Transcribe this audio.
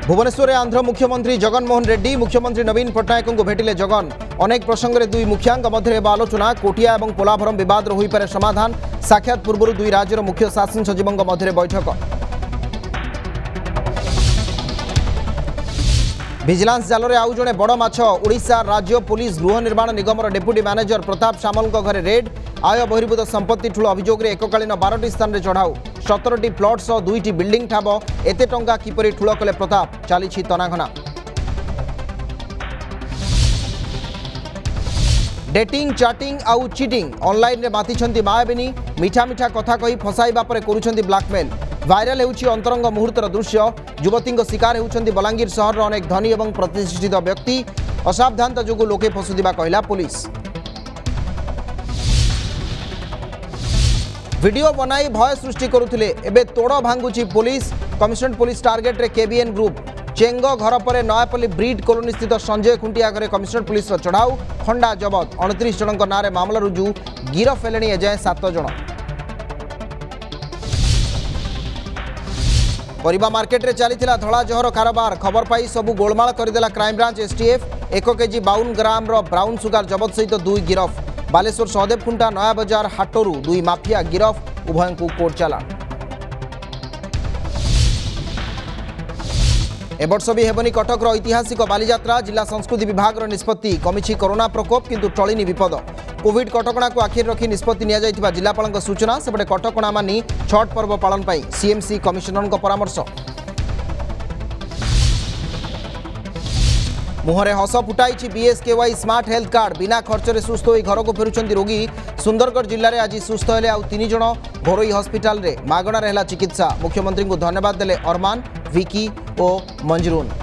भुवनेश्वर आंध्र मुख्यमंत्री जगनमोहन रेड्डी मुख्यमंत्री नवीन पट्टनायक को भेटिले जगन। अनेक प्रसंग में दुई मुखियांक मध्य आलोचना। कोटिया और पोलाभरम विवाद हो पारे समाधान। साक्षात पूर्व दुई राज्यर मुख्य शासन सचिवों मध्य बैठक। विजिलेंस जाल आउ जड़े बड़ माछ। ओडिशा राज्य पुलिस गृह निर्माण निगम डेप्यूटी मैनेजर प्रताप सामल घरे रेड। आय बहिर्भूत संपत्ति ठूल अभियोग में एककालीन 12टी स्थान में चढ़ाऊ। 17टी प्लट सह 2टी बिल्डिंग ठाब। एते टंका किपरि ठूल कले प्रताप चली तनाघना। डेटिंग चैटिंग आउ चीटिंग ऑनलाइन रे मातिछंती मायाबिनी। मीठा मीठा कथा कही फसाइबा परे करूछंती ब्लैकमेल। वायरल होउछि अंतरंग मुहूर्तर दृश्य। युवती शिकार होउछंती बलांगीर सहर अनेक धनी और प्रतिष्ठित व्यक्ति। असावधानता जोगु लोके फसुदिबा कहला पुलिस। वीडियो बनाई भय सृष्टि करुथिले एबे तोड़ भांगुची पुलिस। कमिशनरेट पुलिस टार्गेट रे केबीएन ग्रुप। चेंग घर पर नयापल्ली ब्रिड कॉलोनी स्थित संजय खुंटिया घरे कमिशनरेट पुलिस चढ़ाऊ। खंडा जबत। 29 जनों नारे मामला रुजु। गिरफ हेलेनी एजाए 7 जन। परिबा मार्केट रे चलीथिला धला जहर कारोबार। खबर पाई सबु गोलमाल करदेला crime branch STF. 1 KG 52 gram brown sugar जबत सहित 2 गिरफ। बालेश्वर सहदेव खुंटा नया बजार हाटरू 2 माफिया गिरफ। उभय को कोर्ट चालाण। एवर्ष भी हेबनी कटकर ऐतिहासिक बालीजात्रा। जिला संस्कृति विभाग निष्पत्ति। कमिछि कोरोना प्रकोप किंतु टळिनी विपद। कोविड कटकणा को आखिर रखी निष्पत्ति निया जायतिबा जिलापाल सूचना। सेपटे कटकणा मानि छठ पर्व पालन पाई सीएमसी कमिशनर परामर्श। मुहरे हस फुटाई बीएसकेवाई स्मार्ट हेल्थ कार्ड। बिना खर्च रे सुस्थ होई घर को फेरुछंती रोगी। सुंदरगढ़ जिले में आज सुस्थ हेले आउ 3 जण। घरोई हस्पिटाल रे मागणा रहेला चिकित्सा। मुख्यमंत्री को धन्यवाद देले अरमान, विकी और मंजरून।